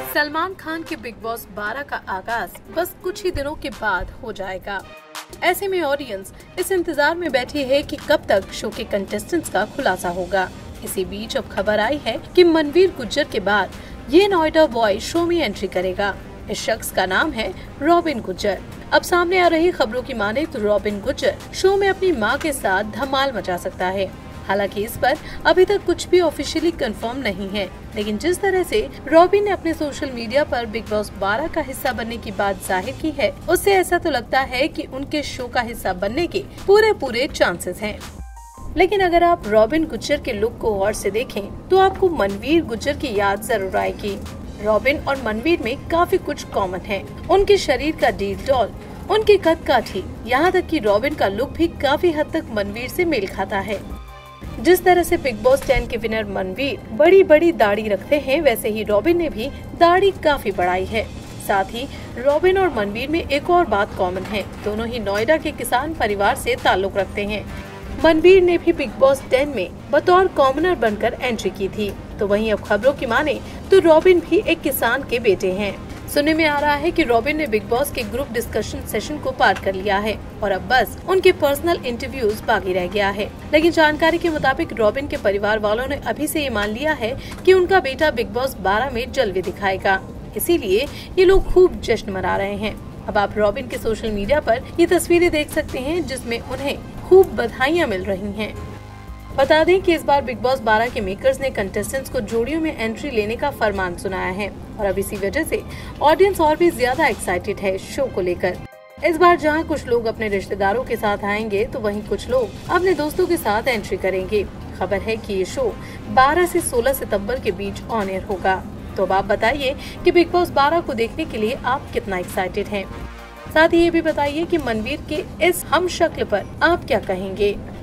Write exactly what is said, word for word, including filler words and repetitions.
सलमान खान के big Boss बारह का आगाज बस कुछ ही दिनों के बाद हो जाएगा। ऐसे में ऑडियंस इस इंतजार में बैठी है कि कब तक शो के कंटेस्टेंट्स का खुलासा होगा। इसी बीच अब खबर आई है कि मनवीर गुज्जर के बाद ये नोएडा बॉय शो में एंट्री करेगा। इस शख्स का नाम है रॉबिन गुज्जर। अब सामने आ रही खबरों की माने तो रॉबिन गुज्जर शो में अपनी मां के साथ धमाल मचा सकता है। हालांकि इस पर अभी तक कुछ भी ऑफिशियली कंफर्म नहीं है, लेकिन जिस तरह से रॉबिन ने अपने सोशल मीडिया पर बिग बॉस बारह का हिस्सा बनने की बात जाहिर की है, उससे ऐसा तो लगता है कि उनके शो का हिस्सा बनने के पूरे पूरे चांसेस हैं। लेकिन अगर आप रॉबिन गुज्जर के लुक को गौर से देखें तो आपको मनवीर गुज्जर की याद जरूर आएगी। रॉबिन और मनवीर में काफी कुछ कॉमन है। उनके शरीर का डील डॉल, उनकी कद काठी, यहाँ तक कि रॉबिन का लुक भी काफी हद तक मनवीर से मेल खाता है। जिस तरह से बिग बॉस टेन के विनर मनवीर बड़ी बड़ी दाढ़ी रखते हैं, वैसे ही रॉबिन ने भी दाढ़ी काफी बढ़ाई है। साथ ही रॉबिन और मनवीर में एक और बात कॉमन है, दोनों ही नोएडा के किसान परिवार से ताल्लुक रखते हैं। मनवीर ने भी बिग बॉस टेन में बतौर कॉमनर बनकर एंट्री की थी, तो वहीं अब खबरों की माने तो रॉबिन भी एक किसान के बेटे हैं। सुनने में आ रहा है कि रॉबिन ने बिग बॉस के ग्रुप डिस्कशन सेशन को पार कर लिया है और अब बस उनके पर्सनल इंटरव्यूज बाकी रह गया है। लेकिन जानकारी के मुताबिक रॉबिन के परिवार वालों ने अभी से ये मान लिया है कि उनका बेटा बिग बॉस बारह में जलवे दिखाएगा, इसीलिए ये लोग खूब जश्न मना रहे हैं। अब आप रॉबिन के सोशल मीडिया पर ये तस्वीरें देख सकते हैं जिसमें उन्हें खूब बधाइयाँ मिल रही हैं। बता दें कि इस बार बिग बॉस बारह के मेकर्स ने कंटेस्टेंट्स को जोड़ियों में एंट्री लेने का फरमान सुनाया है और अब इसी वजह से ऑडियंस और भी ज्यादा एक्साइटेड है शो को लेकर। इस बार जहां कुछ लोग अपने रिश्तेदारों के साथ आएंगे तो वहीं कुछ लोग अपने दोस्तों के साथ एंट्री करेंगे। खबर है कि ये शो बारह से सोलह सितंबर के बीच ऑन एयर होगा। तो अब आप बताइए कि बिग बॉस बारह को देखने के लिए आप कितना एक्साइटेड हैं। साथ ही ये भी बताइए कि मनवीर के इस हम शक्ल पर आप क्या कहेंगे।